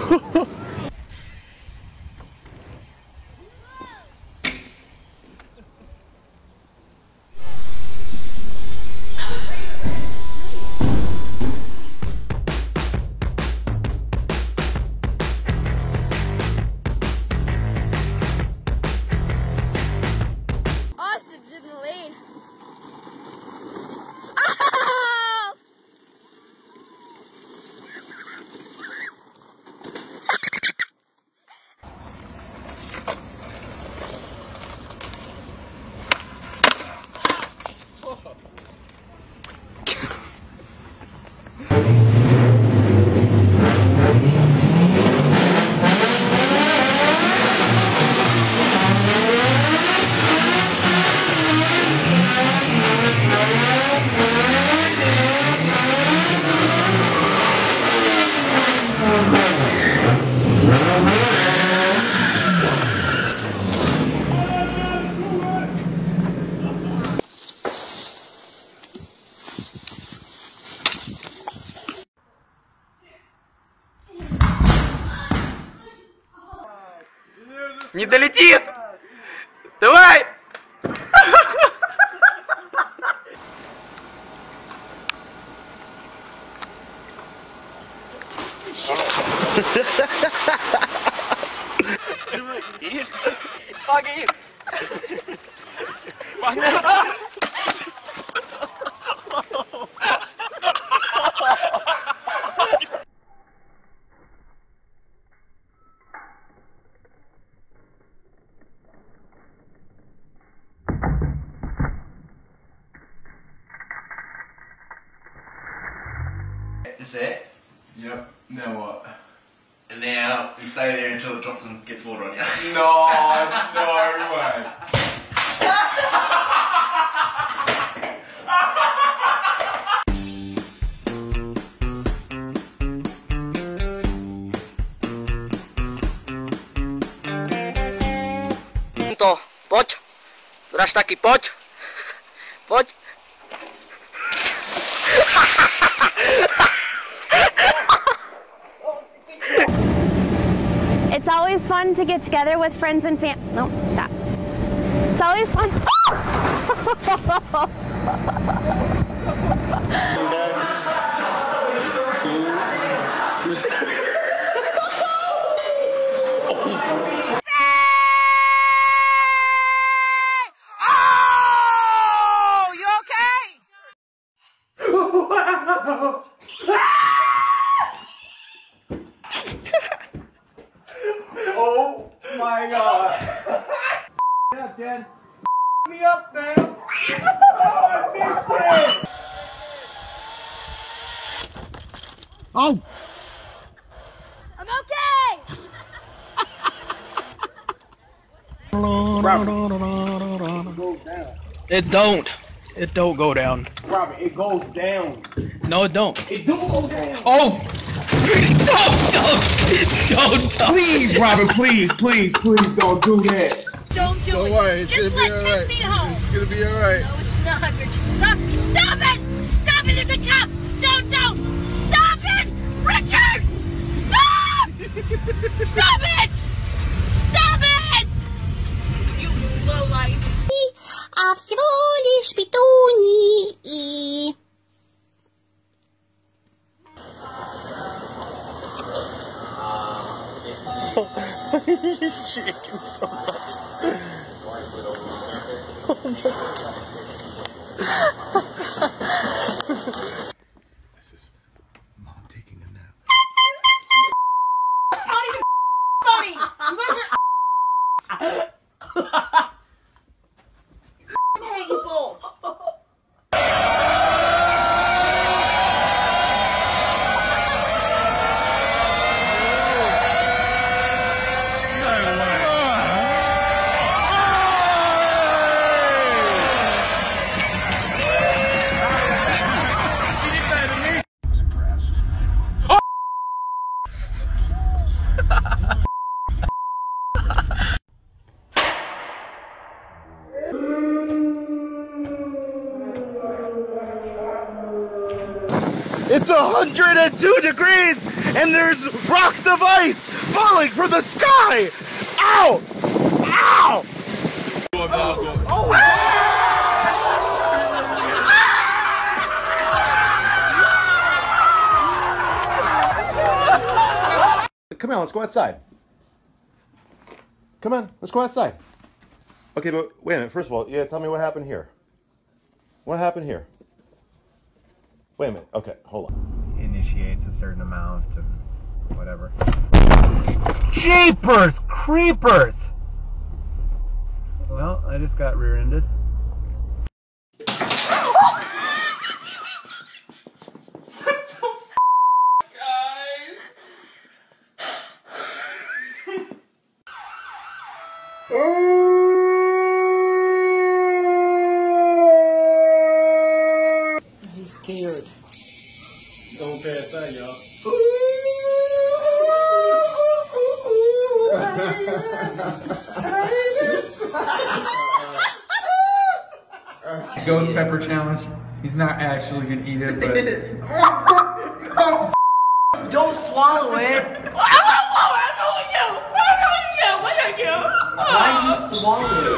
Не долетит! Давай! That's it? Yep, now what? And now you stay there until it drops and gets water on you. No, no way. To, poď. Dáš taký, poď. Poď. It's always fun to get together with friends and fam. No, stop. It's always fun. Oh my god. Yeah, Jen. Me up, man. Oh! I'm okay. It don't. It don't go down. Robert, it goes down. No, it don't. It do go down. Oh! Don't. Please, Robert, please don't do that. Don't do Don't it. worry, it's Just gonna be let's alright. take me home. It's gonna be alright. No, it's not, Richard. Stop it! Stop it, it's a cop! Don't! Stop it! Richard! Stop! Stop it! Stop it! You lowlife. А всего лишь петунии. Shaking so much. This is Mom taking a nap. It's not even funny! Listen! Painful! It's 102 degrees and there's rocks of ice falling from the sky! Ow! Ow! Come on, let's go outside. Come on, let's go outside. Okay, but wait a minute. First of all, yeah, tell me what happened here. What happened here? Wait a minute. Okay, hold on. Initiates a certain amount of whatever. Jeepers creepers! Well, I just got rear-ended. He's scared. Don't pass that, y'all. Ghost pepper challenge. He's not actually gonna eat it, but Don't swallow it. I know you. What are you? Why'd you swallow it?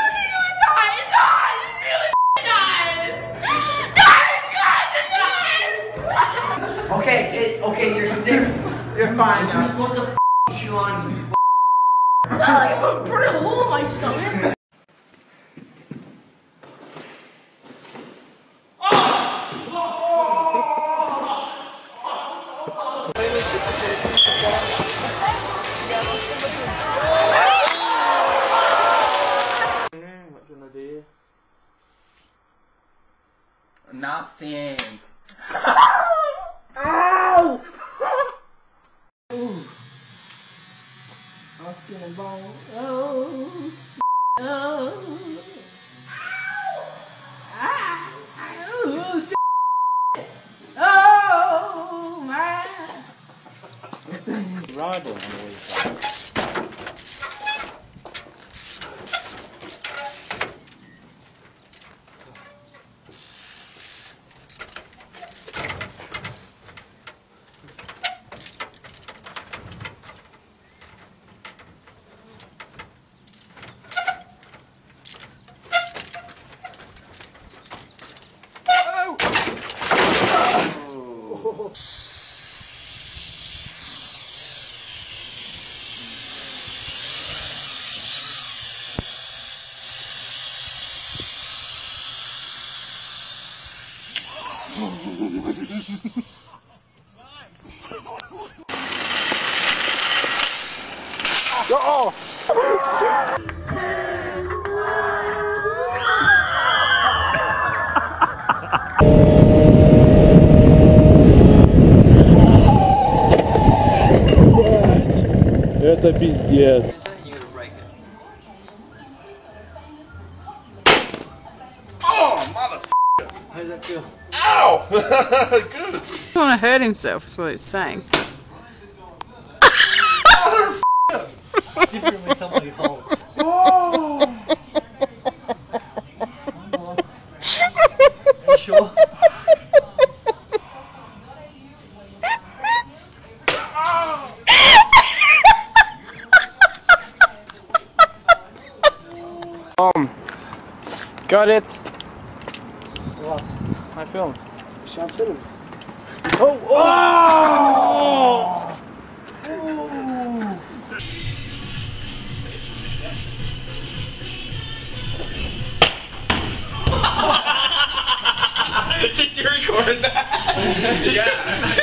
Okay, you're sick. You're fine now. You're supposed to chew on you. I'm gonna burn a hole in my stomach. Nothing. Ow! I'm feeling bone. Oh my! Rod on the way. Oh! Это пиздец. Oh, motherfucker! How does that feel? Ow! Good. He want to hurt himself is what he's saying. It's different when somebody holds. Oh! Are you sure? got it. What? I filmed. Sham film. Oh! Oh! Did you record that? Yeah.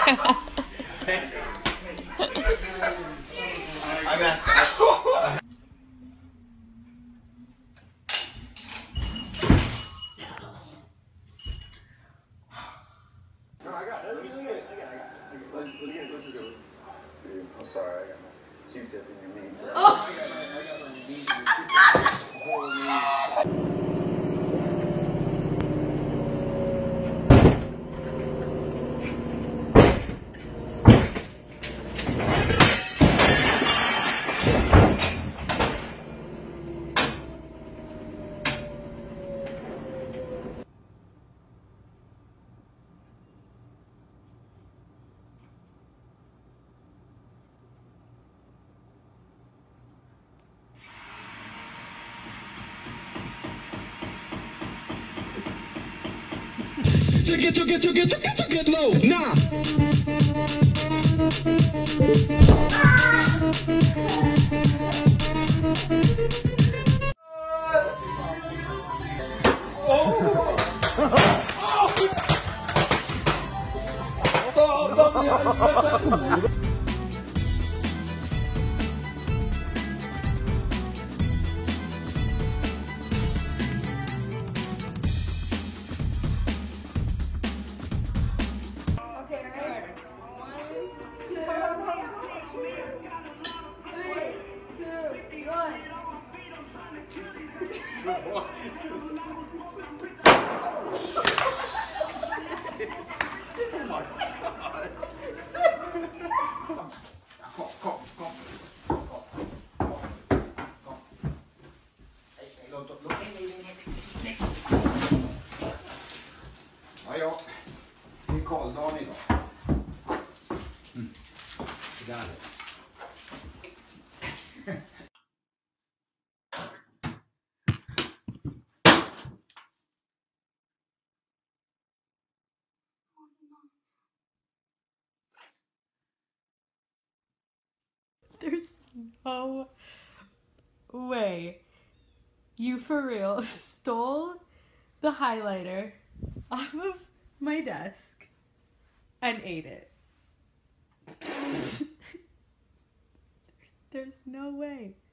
I got. No, I got it. Let me just get it. I got it. Let's just go. Dude, I'm sorry. I got my Q-tip in your knee. I got my knee. Get low, nah. Ja, det är Karldagen idag. Där. There's no way you for real stole the highlighter off of my desk and ate it. There's no way.